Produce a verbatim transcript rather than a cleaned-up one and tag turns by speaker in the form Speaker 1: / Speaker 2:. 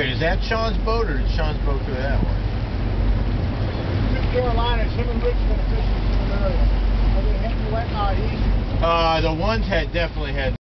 Speaker 1: Wait, is that Sean's boat, or did Sean's boat go that way?
Speaker 2: Carolina, him and Rick's been fishing in the same area. Are they heading wet, uh, east?
Speaker 1: Uh, the ones had definitely had